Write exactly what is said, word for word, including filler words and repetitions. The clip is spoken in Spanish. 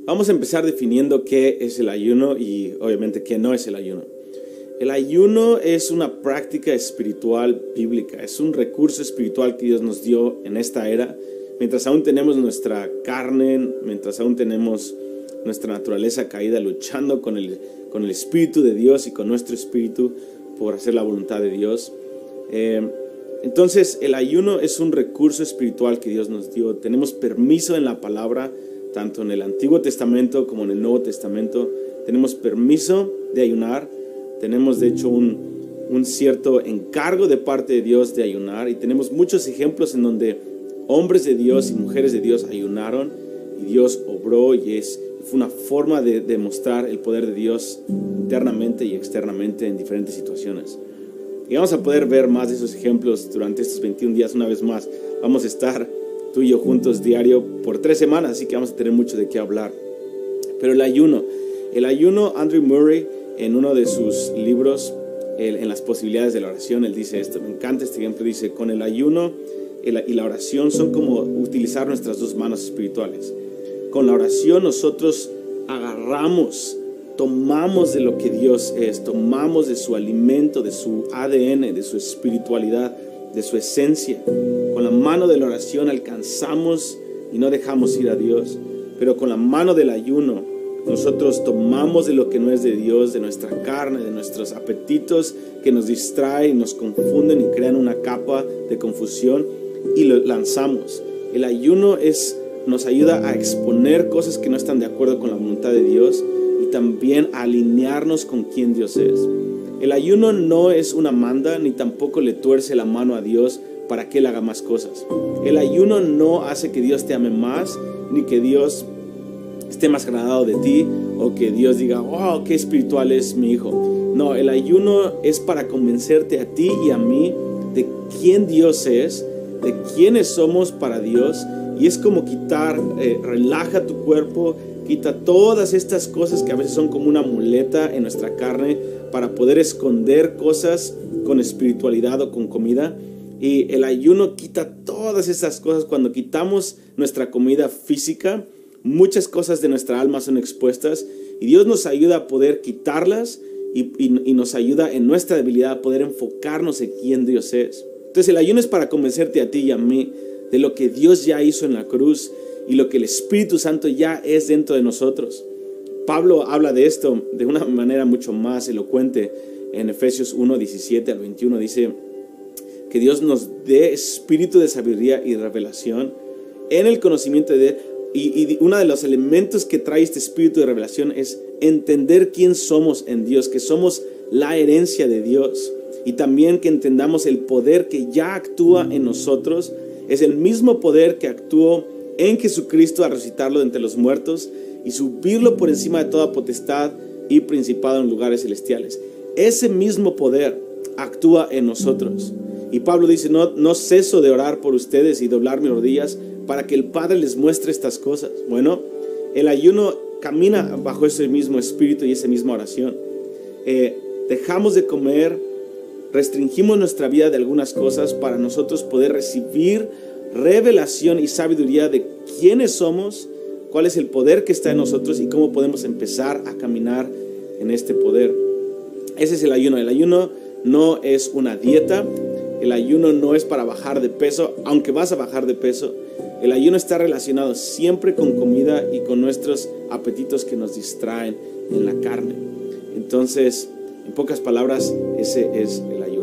Vamos a empezar definiendo qué es el ayuno y obviamente qué no es el ayuno. El ayuno es una práctica espiritual bíblica, es un recurso espiritual que Dios nos dio en esta era, mientras aún tenemos nuestra carne, mientras aún tenemos nuestra naturaleza caída luchando con el, con el Espíritu de Dios y con nuestro espíritu por hacer la voluntad de Dios. Eh, entonces el ayuno es un recurso espiritual que Dios nos dio. Tenemos permiso en la palabra, tanto en el Antiguo Testamento como en el Nuevo Testamento. Tenemos permiso de ayunar. Tenemos de hecho un, un cierto encargo de parte de Dios de ayunar, y tenemos muchos ejemplos en donde hombres de Dios y mujeres de Dios ayunaron y Dios obró, y es, fue una forma de demostrar el poder de Dios internamente y externamente en diferentes situaciones. Y vamos a poder ver más de esos ejemplos durante estos veintiún días. Una vez más, vamos a estar tú y yo juntos diario por tres semanas, así que vamos a tener mucho de qué hablar. Pero el ayuno, el ayuno, Andrew Murray, en uno de sus libros, el, en las posibilidades de la oración, él dice esto, me encanta este ejemplo, dice, con el ayuno y la oración son como utilizar nuestras dos manos espirituales. Con la oración nosotros agarramos, tomamos de lo que Dios es, tomamos de su alimento, de su A D N, de su espiritualidad, de su esencia. Con la mano de la oración alcanzamos y no dejamos ir a Dios, pero con la mano del ayuno nosotros tomamos de lo que no es de Dios, de nuestra carne, de nuestros apetitos que nos distraen, nos confunden y crean una capa de confusión, y lo lanzamos. El ayuno es, nos ayuda a exponer cosas que no están de acuerdo con la voluntad de Dios y también a alinearnos con quien Dios es. El ayuno no es una manda, ni tampoco le tuerce la mano a Dios para que Él haga más cosas. El ayuno no hace que Dios te ame más, ni que Dios esté más agradado de ti, o que Dios diga, oh, qué espiritual es mi hijo. No, el ayuno es para convencerte a ti y a mí de quién Dios es, de quiénes somos para Dios, y es como quitar, eh, relaja tu cuerpo, quita todas estas cosas que a veces son como una muleta en nuestra carne para poder esconder cosas con espiritualidad o con comida. Y el ayuno quita todas esas cosas. Cuando quitamos nuestra comida física, muchas cosas de nuestra alma son expuestas, y Dios nos ayuda a poder quitarlas y, y, y nos ayuda en nuestra debilidad a poder enfocarnos en quién Dios es. Entonces el ayuno es para convencerte a ti y a mí de lo que Dios ya hizo en la cruz y lo que el Espíritu Santo ya es dentro de nosotros. Pablo habla de esto de una manera mucho más elocuente en Efesios uno, diecisiete al veintiuno. Dice que Dios nos dé espíritu de sabiduría y revelación en el conocimiento de Él. Y, y uno de los elementos que trae este espíritu de revelación es entender quién somos en Dios, que somos la herencia de Dios, y también que entendamos el poder que ya actúa en nosotros. Es el mismo poder que actuó en Jesucristo al resucitarlo de entre los muertos y subirlo por encima de toda potestad y principado en lugares celestiales. Ese mismo poder actúa en nosotros. Y Pablo dice, no, no ceso de orar por ustedes y doblar mis rodillas para que el Padre les muestre estas cosas. Bueno, el ayuno camina bajo ese mismo espíritu y esa misma oración. Eh, dejamos de comer, restringimos nuestra vida de algunas cosas para nosotros poder recibir revelación y sabiduría de quiénes somos, cuál es el poder que está en nosotros y cómo podemos empezar a caminar en este poder. Ese es el ayuno. El ayuno no es una dieta. El ayuno no es para bajar de peso, aunque vas a bajar de peso. El ayuno está relacionado siempre con comida y con nuestros apetitos que nos distraen en la carne. Entonces, en pocas palabras, ese es el ayuno.